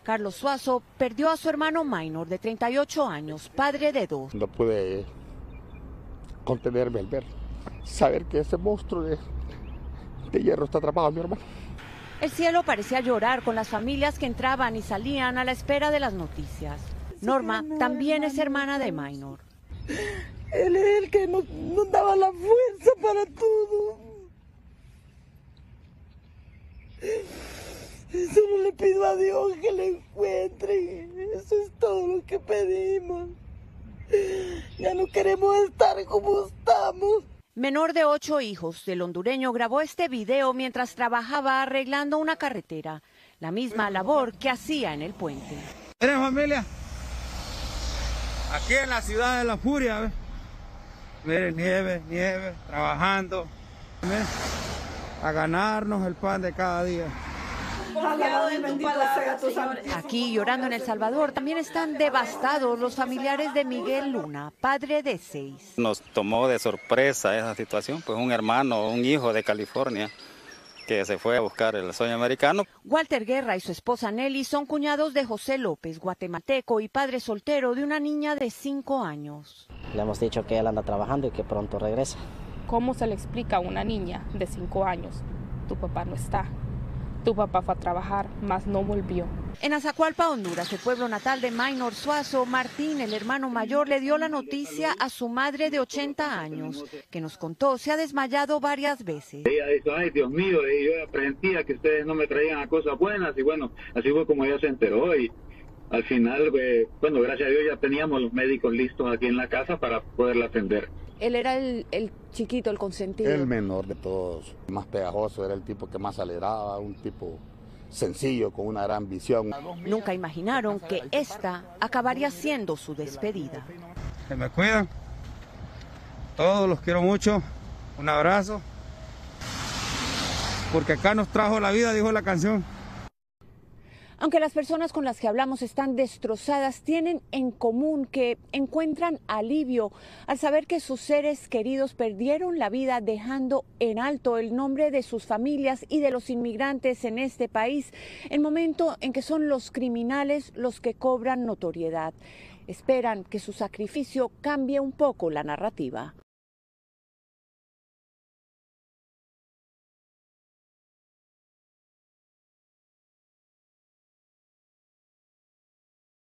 Carlos Suazo perdió a su hermano Minor de 38 años, padre de 2. No pude contenerme al ver, saber que ese monstruo de hierro está atrapado a mi hermano. El cielo parecía llorar con las familias que entraban y salían a la espera de las noticias. Norma también es hermana de Minor. Él es el que nos daba la fuerza para todo. Solo le pido a Dios que le encuentre. Eso es todo lo que pedimos. Ya no queremos estar como estamos. Menor de 8 hijos, el hondureño grabó este video mientras trabajaba arreglando una carretera, la misma labor que hacía en el puente. Miren, familia, aquí en la ciudad de La Furia, ¿ves? Miren, nieve, trabajando, ¿ves? A ganarnos el pan de cada día. Aquí, llorando en El Salvador, también están devastados los familiares de Miguel Luna, padre de 6. Nos tomó de sorpresa esa situación, pues un hermano, un hijo de California que se fue a buscar el sueño americano. Walter Guerra y su esposa Nelly son cuñados de José López, guatemalteco y padre soltero de una niña de 5 años. Le hemos dicho que él anda trabajando y que pronto regresa. ¿Cómo se le explica a una niña de 5 años? Tu papá no está. Tu papá fue a trabajar, mas no volvió. En Azacualpa, Honduras, el pueblo natal de Minor Suazo, Martín, el hermano mayor, le dio la noticia a su madre de 80 años, que nos contó se ha desmayado varias veces. Ella dijo, ay Dios mío, y yo aprendía que ustedes no me traían a cosas buenas, y bueno, así fue como ella se enteró, y al final, bueno, gracias a Dios ya teníamos los médicos listos aquí en la casa para poderla atender. Él era el chiquito, el consentido. El menor de todos, más pegajoso, era el tipo que más alegraba, un tipo sencillo, con una gran visión. Nunca imaginaron que esta acabaría siendo su despedida. Se me cuidan, todos los quiero mucho, un abrazo, porque acá nos trajo la vida, dijo la canción. Aunque las personas con las que hablamos están destrozadas, tienen en común que encuentran alivio al saber que sus seres queridos perdieron la vida, dejando en alto el nombre de sus familias y de los inmigrantes en este país, el momento en que son los criminales los que cobran notoriedad. Esperan que su sacrificio cambie un poco la narrativa.